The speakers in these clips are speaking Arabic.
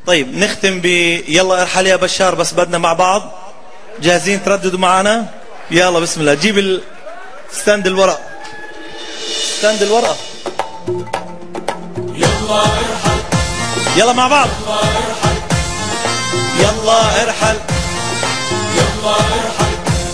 طيب نختم ب يلا ارحل يا بشار، بس بدنا مع بعض. جاهزين ترددوا معنا؟ يلا بسم الله. جيب ستاند الورق، ستاند الورقة. يلا ارحل، يلا مع بعض. يلا ارحل، يلا ارحل،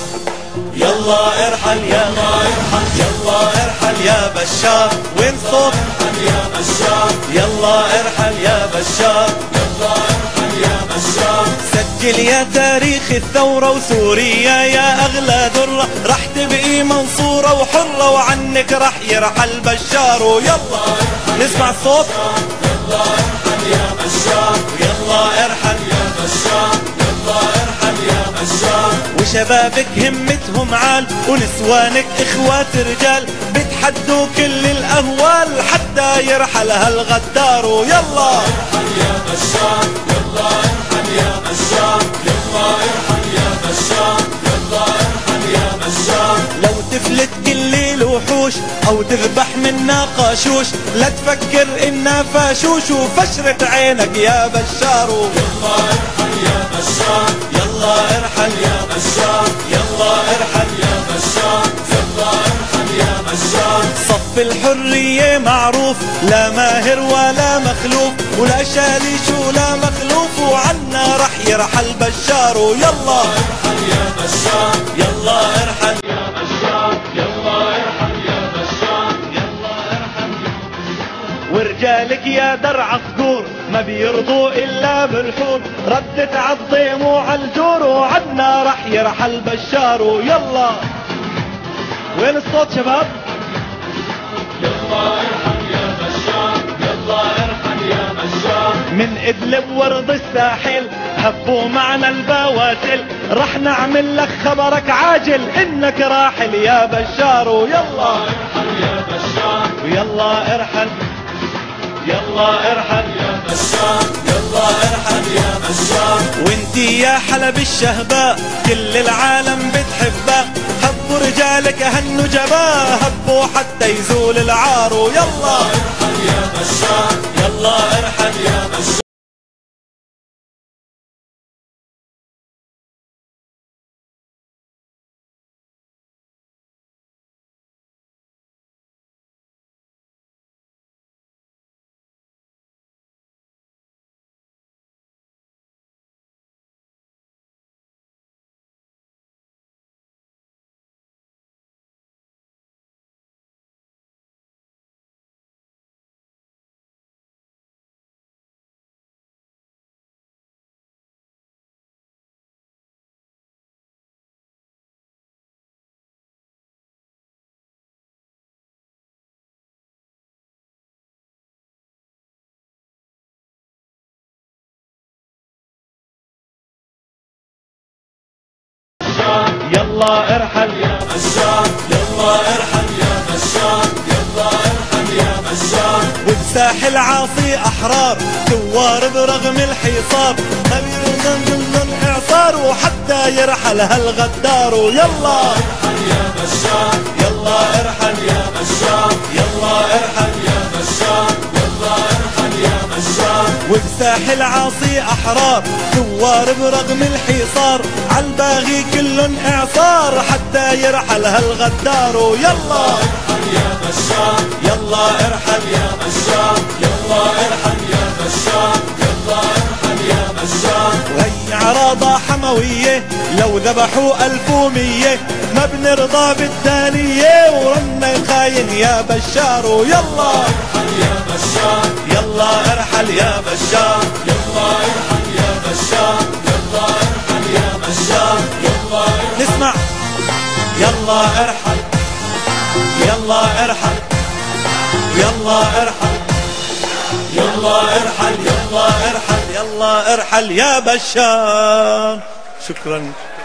يلا ارحل، يلا ارحل، يلا ارحل يا بشار. وين الصوت؟ ارحل يا بشار، يلا ارحل يا بشار، يلا ارحل يا بشار. سجل يا تاريخ الثورة وسوريا يا أغلى درة، رح تبقي منصورة وحرة وعنك رح يرحل بشار. ويلا نسمع الصوت. يلا ارحل يا بشار، يلا ارحل يا بشار، يلا ارحل يا بشار. وشبابك همتهم عال ونسوانك اخوات رجال، بتحدوا كل الاهوال حتى يرحل هالغدار. ويلا ارحل يا بشار، يلا ارحل يا بشار، يلا ارحل يا بشار، يلا ارحل يا بشار. لو تفلت كل الوحوش او تذبح منا قاشوش، لا تفكر انها فاشوش وفشرة عينك يا بشار. يلا ارحل يا بشار، يلا ارحل يا بشار، يلا ارحل يا بشار، يلا ارحل يا بشار. صف الحرية معروف، لا ماهر ولا مخلوف ولا شاليش ولا مخلوف، وعنا رح يرحل بشار. يلا ارحل يا بشار، يلا ارحل يا بشار، يلا ارحل يا بشار، يلا ارحل. ورجالك يا درع صقور ما بيرضوا الا بالحور، ردت عالضيم وعالجور وعنا رح يرحل بشار. يلا وين الصوت شباب؟ يلا ارحل يا بشار، يلا ارحل يا بشار. من ادلب ورد الساحل هبوا معنا البواتل، رح نعمل لك خبرك عاجل انك راحل يا بشار. ويلا ارحل يا بشار، ويلا ارحل، يلا ارحل يا بشار، يلا ارحل يا بشار. وانتي يا حلب الشهباء كل العالم بتحبها، هبوا رجالك هالنجباء هبوا حتى يزول العار. ويلا ارحل يا بشار، يلا ارحل يا بشار. يلا ارحل يا بشار، يلا ارحل يا بشار، يلا ارحل يا بشار. وبساحل عاصي احرار ثوار برغم الحصار، ما بيرضى اعصار وحتى يرحل هالغدار. يلا ارحل يا بشار، يلا ارحل يا بشار، يلا ارحل يا بشار، يلا ارحل يا بشار. وبساحل عاصي احرار ثوار برغم الحصار، عالباغي كلن اعصار حتى يرحل هالغدار. يلا ارحل يا بشار، يلا ارحل يا بشار، يلا ارحل يا بشار، يلا ارحل يا بشار. وهي عراضة حموية لو ذبحوا 1100 ما بنرضى بالثانية، ورنا خاين يا بشار. يلا ارحل يا بشار، يلا ارحل يا بشار، يلا ارحل يا بشار، يلا ارحل يا بشار، يلا ارحل. نسمع. يلا ارحل، يلا ارحل، يلا ارحل، يلا ارحل، يلا ارحل، يلا ارحل يا بشار. شكرا.